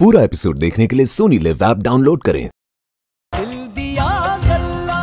पूरा एपिसोड देखने के लिए सोनीलिव ऐप डाउनलोड करें। दिल दिया गल्ला।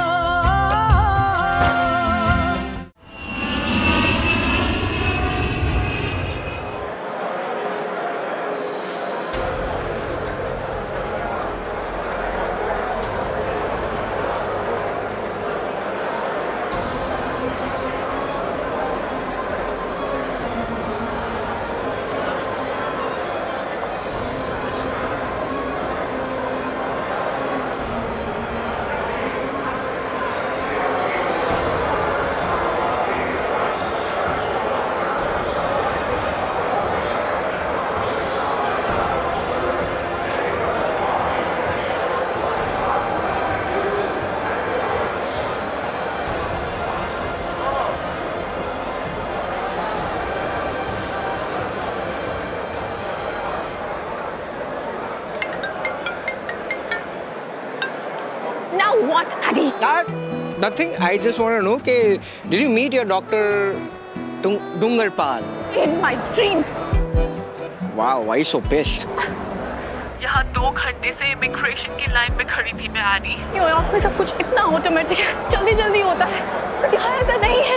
Now what, Addy? Nothing. I just want to know, did you meet your doctor Dungarpal? In my dreams. Wow, why so pissed? यहाँ 2 घंटे से इमिग्रेशन की लाइन में खड़ी थी मैं आनी। न्यूयॉर्क में सब कुछ इतना ऑटोमेटिक है, जल्दी जल्दी होता है, बट यहाँ ऐसा नहीं है।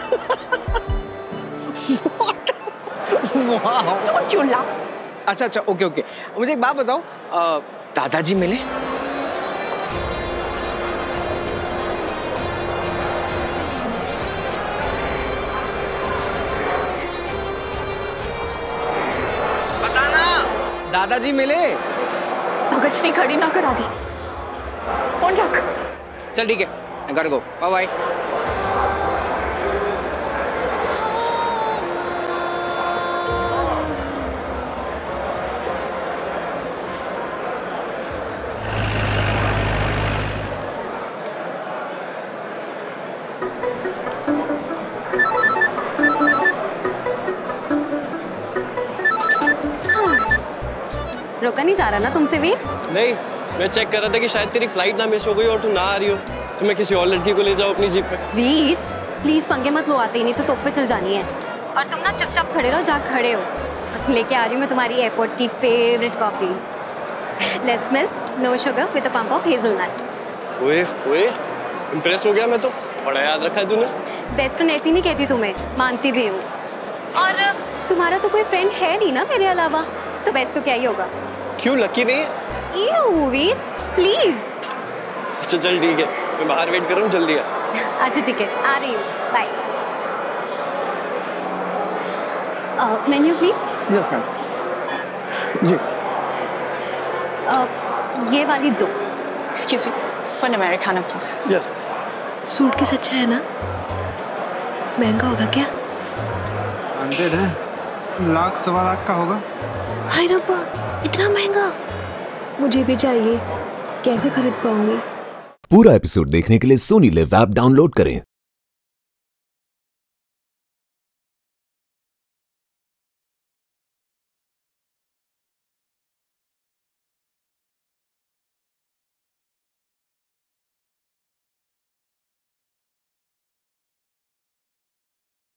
Wow. Don't you laugh? अच्छा, ओके। मुझे एक बात बताओ, दादाजी मिले? दादाजी मिले? भगचनी खड़ी ना करा दी। फोन रख। चल ठीक है, I gotta go. Bye bye. रोका नहीं जा रहा ना तुमसे वीर? नहीं, मैं चेक कर रहा था कि शायद तेरी फ्लाइट ना मिस हो गई और तू ना आ रही हो, तो मैं किसी और लड़की को ले जाऊँ अपनी जीप पे। वीर प्लीज पंगे मत लो, आते ही नहीं तो तोप पे चल जानी है। और तुम ना चुपचाप खड़े रहो जहाँ खड़े हो। लेके आ रही हूँ मैं तुम्हारी एयरपोर्ट की favourite coffee, less milk no sugar with a pump of hazelnut. ओए इम्प्रेस हो गया मैं तो, बड़ा याद रखा है तूने। बेस्ट फ्रेंड ऐसी नहीं कहती तुम्हें, मानती भी हूँ। और तुम्हारा तो कोई फ्रेंड है नहीं ना मेरे अलावा, तो बेस्ट तो क्या ही होगा। क्यों, लकी नहीं है? ये वीर प्लीज। अच्छा चल ठीक है, मैं बाहर वेट कर रहा हूँ, जल्दी आ। अच्छा ठीक है, आ रही हूँ, bye. Menu please. Yes ma'am. जी। ये वाली 2। Excuse me, one Americano please. Yes. Suitcase अच्छा है ना? महंगा होगा क्या? 100 है, 1 सवा लाख का होगा। हाय रब्बा, इतना महंगा? मुझे भी चाहिए, कैसे खरीद पाऊंगी? पूरा एपिसोड देखने के लिए सोनीलिव ऐप डाउनलोड करें।